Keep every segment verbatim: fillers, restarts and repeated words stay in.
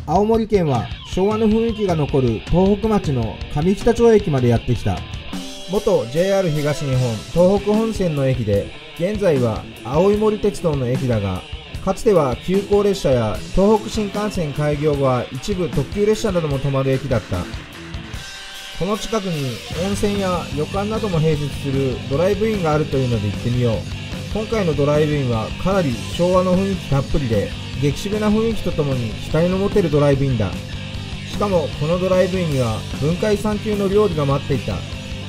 青森県は昭和の雰囲気が残る東北町の上北町駅までやってきた。元 ジェイアール 東日本東北本線の駅で、現在は青い森鉄道の駅だが、かつては急行列車や東北新幹線開業後は一部特急列車なども止まる駅だった。この近くに温泉や旅館なども併設するドライブインがあるというので行ってみよう。今回のドライブインはかなり昭和の雰囲気たっぷりで、激渋な雰囲気とともに期待の持てるドライブインだ。しかもこのドライブインには文化遺産級の料理が待っていた。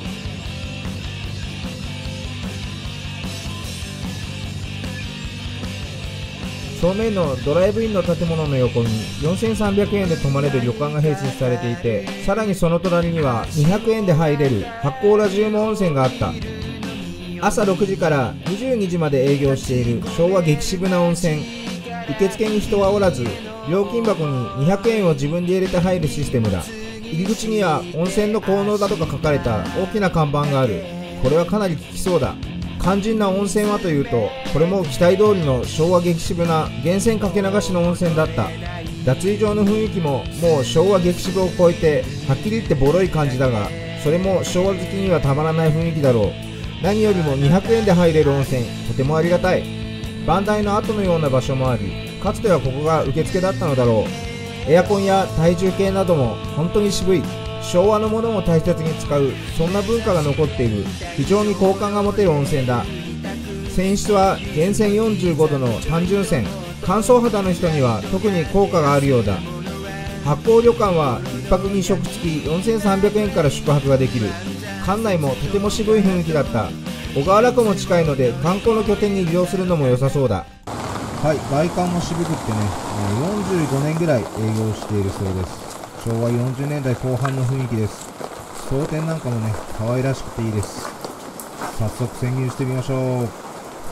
正面のドライブインの建物の横によんせんさんびゃくえんで泊まれる旅館が併設されていて、さらにその隣にはにひゃくえんで入れる八甲ラジウム温泉があった。朝ろくじからにじゅうにじまで営業している昭和激渋な温泉。受付に人はおらず、料金箱ににひゃくえんを自分で入れて入るシステムだ。入り口には温泉の効能だとか書かれた大きな看板がある。これはかなり効きそうだ。肝心な温泉はというと、これも期待通りの昭和激渋な源泉かけ流しの温泉だった。脱衣場の雰囲気ももう昭和激渋を超えて、はっきり言ってボロい感じだが、それも昭和好きにはたまらない雰囲気だろう。何よりもにひゃくえんで入れる温泉、とてもありがたい。番台の後のような場所もあり、かつてはここが受付だったのだろう。エアコンや体重計なども本当に渋い。昭和のものも大切に使う、そんな文化が残っている。非常に好感が持てる温泉だ。泉質は源泉よんじゅうごどの単純泉。乾燥肌の人には特に効果があるようだ。八甲旅館はいっぱくに食付きよんせんさんびゃくえんから宿泊ができる。館内もとても渋い雰囲気だった。小川原湖も近いので観光の拠点に利用するのも良さそうだ。はい、外観も渋くってね、よんじゅうごねんぐらい営業しているそうです。昭和よんじゅうねんだいこう半の雰囲気です。装填なんかもね、可愛らしくていいです。早速潜入してみましょう。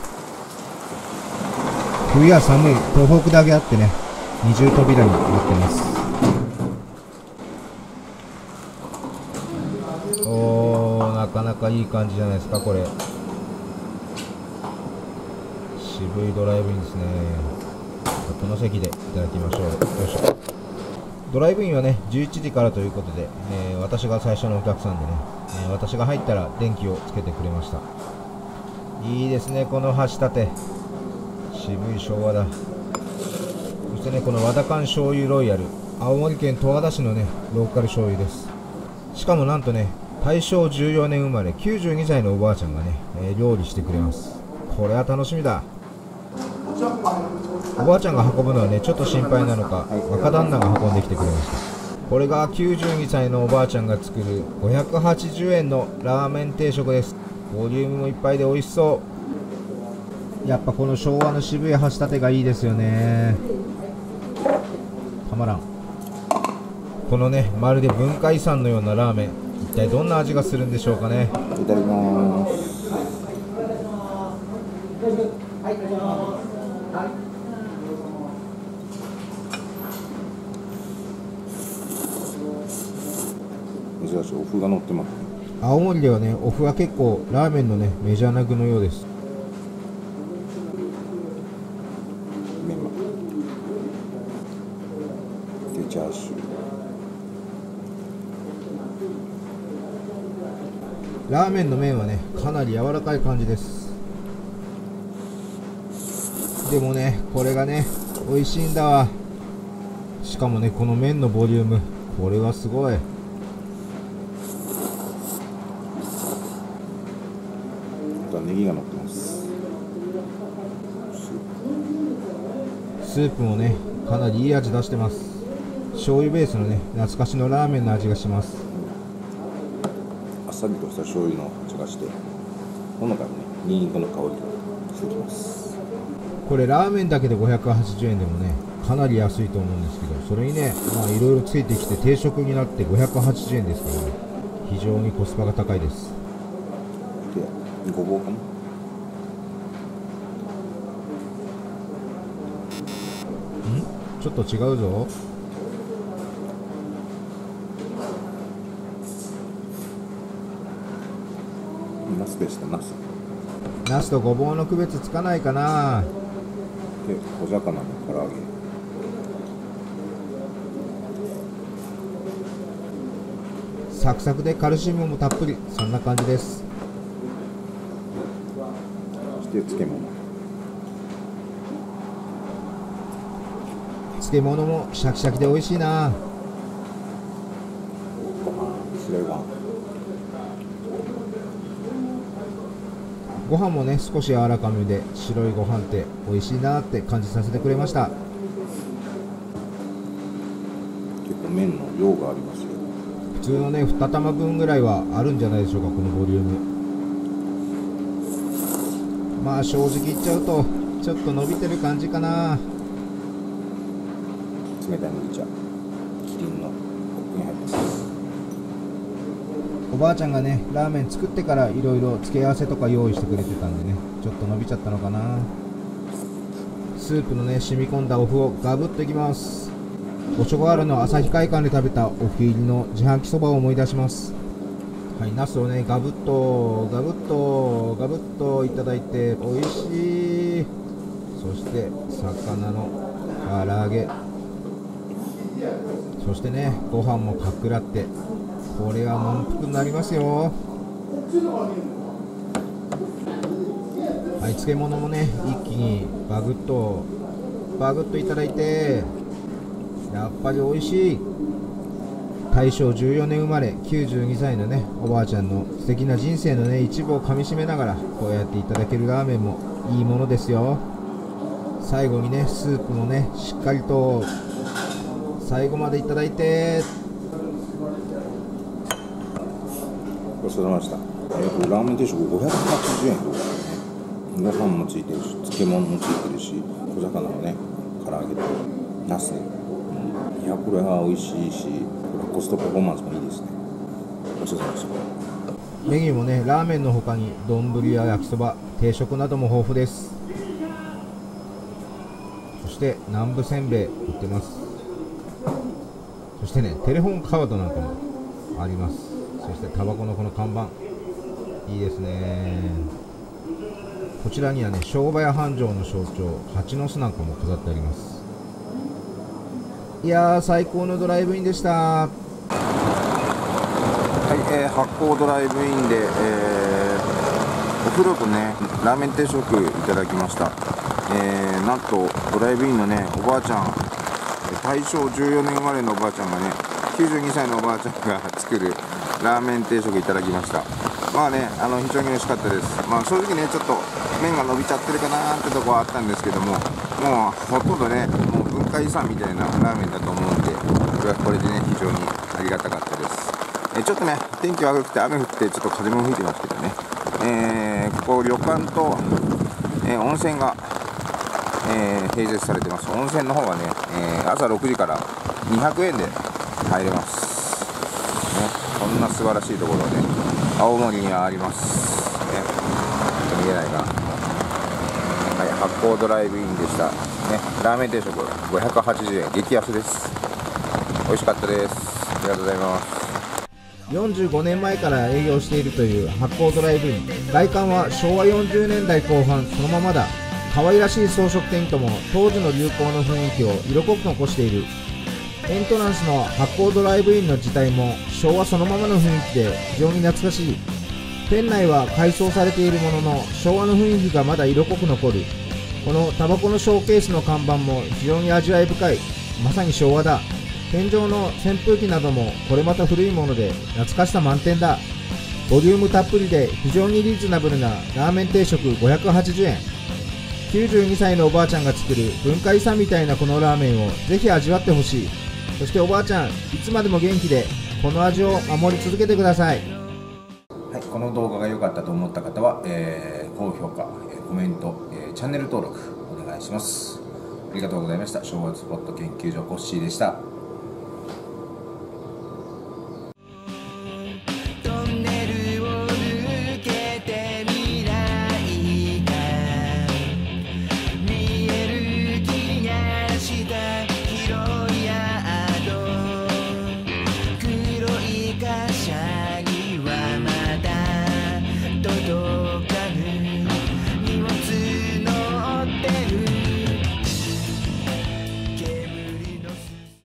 冬は寒い東北だけあってね、二重扉になってます。おー、なかなかいい感じじゃないですか、これ。渋いドライブインですね。この席でいただきましょう。よいしょ。ドライブインはね、じゅういちじからということで、えー、私が最初のお客さんでね、えー、私が入ったら電気をつけてくれました。いいですね、この橋立て。渋い昭和だ。そしてね、この和田館醤油ロイヤル、青森県十和田市のね、ローカル醤油です。しかもなんとね、大正じゅうよねん生まれきゅうじゅうにさいのおばあちゃんがね、えー、料理してくれます。これは楽しみだ。おばあちゃんが運ぶのはね、ちょっと心配なのか、若旦那が運んできてくれました。これがきゅうじゅうにさいのおばあちゃんが作るごひゃくはちじゅうえんのラーメン定食です。ボリュームもいっぱいで美味しそう。やっぱこの昭和の渋い橋立てがいいですよね。たまらん。このね、まるで文化遺産のようなラーメン、一体どんな味がするんでしょうかね。 いただきます。珍しいお麩が乗ってます。 青森ではね、お麩は結構ラーメンのね、メジャーな具のようです。 メンマでチャーシュー。ラーメンの麺はね、かなり柔らかい感じです。でもね、これがね、美味しいんだわ。しかもね、この麺のボリューム、これはすごい。 ネギが乗ってます。 スープもね、かなりいい味出してます。醤油ベースのね、懐かしのラーメンの味がします。 あっさりとした醤油の味がして、ほのかにね、ニンニクの香りがしてきます。 これラーメンだけでごひゃくはちじゅうえんでもね、かなり安いと思うんですけど、それにね、まあいろいろついてきて定食になってごひゃくはちじゅうえんですからね、非常にコスパが高いです。 で、ごぼうかな。 ん？ちょっと違うぞ。 ナスでした、ナス。 ナスとごぼうの区別つかないかな。 で、小魚の唐揚げ。 サクサクでカルシウムもたっぷり、そんな感じです。 そして漬物。 漬物もシャキシャキで美味しいな。 ご飯、白いご飯。 ご飯もね少し柔らかめで、白いご飯って美味しいなって感じさせてくれました。 結構麺の量がありますよ。 普通のねに玉分ぐらいはあるんじゃないでしょうか、このボリューム。まあ正直言っちゃうとちょっと伸びてる感じかな。 冷たい麦茶、キリンのコップに入ってます。 おばあちゃんがねラーメン作ってからいろいろ付け合わせとか用意してくれてたんでね、ちょっと伸びちゃったのかな。スープのね染み込んだお麩をガブッといきます。五所川原の旭会館で食べたお麩入りの自販機そばを思い出します。はい、ナスをねガブッとガブッとガブッといただいて美味しい。そして魚の唐揚げ、そしてねご飯もかっくらって、これは満腹になりますよ。はい、漬物もね一気にバグッとバグッといただいて、やっぱり美味しい。大正じゅうよねん生まれ、きゅうじゅうにさいのねおばあちゃんの素敵な人生のね一部をかみしめながらこうやっていただけるラーメンもいいものですよ。最後にねスープもねしっかりと最後までいただいて、 ごちそうさまでした。えー、これラーメン定食ごひゃくはちじゅうえんとかね。ご飯もついてるし、漬物もついてるし、小魚のね唐揚げとナスね、うん、いやこれは美味しいし、これコストパフォーマンスもいいですね。ごちそうさまでした。 メニューもねラーメンの他に丼や焼きそば、定食なども豊富です。そして南部せんべい売ってます。そしてねテレホンカードなんかもあります。そしてタバコのこの看板いいですね。こちらにはね商売繁盛の象徴蜂の巣なんかも飾ってあります。いやー最高のドライブインでした。 はい、えー、発酵ドライブインで、えー、お風呂とねラーメン定食いただきました。えー、なんとドライブインのねおばあちゃん、大正じゅうよねん生まれのおばあちゃんがねきゅうじゅうにさいのおばあちゃんが作るラーメン定食いただきました。まあねあの非常に美味しかったです。まあ正直ねちょっと麺が伸びちゃってるかなーってとこはあったんですけども、もうほとんどねもう文化遺産みたいなラーメンだと思うんで、これはこれでね非常にありがたかったです。えちょっとね天気悪くて雨降ってちょっと風も吹いてますけどね、えー、ここ旅館と、えー、温泉が、えー、併設されてます。温泉の方はね、えー、朝ろくじからにひゃくえんで入れます、ね、こんな素晴らしいところね青森にはあります、ね、見えないかな、はい、発酵ドライブインでした、ね、ラーメン定食ごひゃくはちじゅうえん、激安です。美味しかったです。ありがとうございます。 よんじゅうごねんまえから営業しているという発酵ドライブイン。外観はしょうわよんじゅうねんだいこう半そのままだ。可愛らしい装飾店とも当時の流行の雰囲気を色濃く残している。エントランスの発酵ドライブインの自体も昭和そのままの雰囲気で非常に懐かしい。店内は改装されているものの昭和の雰囲気がまだ色濃く残る。このタバコのショーケースの看板も非常に味わい深い。まさに昭和だ。天井の扇風機などもこれまた古いもので懐かしさ満点だ。ボリュームたっぷりで非常にリーズナブルなラーメン定食ごひゃくはちじゅうえん。きゅうじゅうにさいのおばあちゃんが作る文化遺産みたいなこのラーメンをぜひ味わってほしい。そしておばあちゃんいつまでも元気でこの味を守り続けてください。 はい、この動画が良かったと思った方は、えー、高評価、えー、コメント、えー、チャンネル登録お願いします。ありがとうございました。昭和スポット研究所コッシーでした。